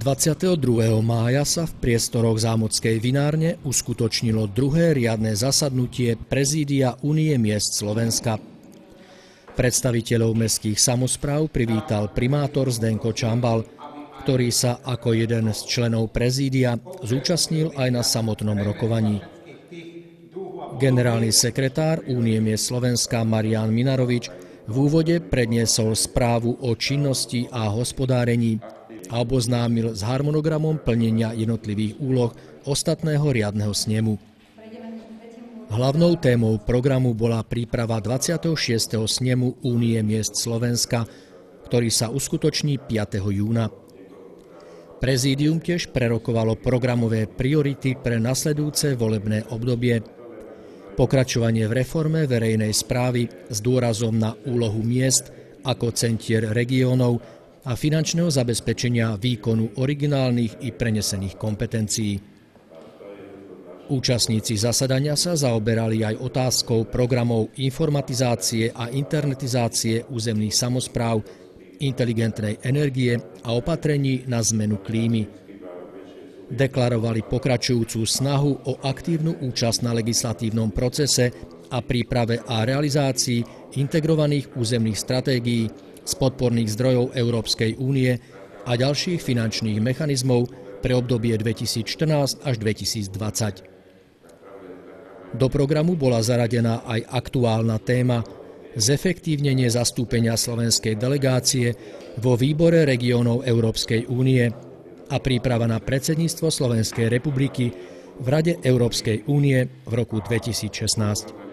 22. mája sa v priestoroch Zámodskej vinárne uskutočnilo druhé riadne zasadnutie prezídia Únie miest Slovenska. Predstaviteľov mestských samospráv privítal primátor Zdenko Čambal, ktorý sa ako jeden z členov prezídia zúčastnil aj na samotnom rokovaní. Generálny sekretár Únie miest Slovenska Marián Minarovič v úvode predniesol správu o činnosti a hospodárení a oboznámil s harmonogramom plnenia jednotlivých úloh ostatného riadneho snemu. Hlavnou témou programu bola príprava 26. snemu Únie miest Slovenska, ktorý sa uskutoční 5. júna. Prezídium tiež prerokovalo programové priority pre nasledujúce volebné obdobie, pokračovanie v reforme verejnej správy s dôrazom na úlohu miest ako centier regiónov a finančného zabezpečenia výkonu originálnych i prenesených kompetencií. Účastníci zasadania sa zaoberali aj otázkou programov informatizácie a internetizácie územných samospráv, inteligentnej energie a opatrení na zmenu klímy. Deklarovali pokračujúcu snahu o aktívnu účasť na legislatívnom procese a príprave a realizácii integrovaných územných stratégií z podporných zdrojov Európskej únie a ďalších finančných mechanizmov pre obdobie 2014 až 2020. Do programu bola zaradená aj aktuálna téma zefektívnenie zastúpenia slovenskej delegácie vo výbore regiónov Európskej únie a príprava na predsedníctvo Slovenskej republiky v Rade Európskej únie v roku 2016.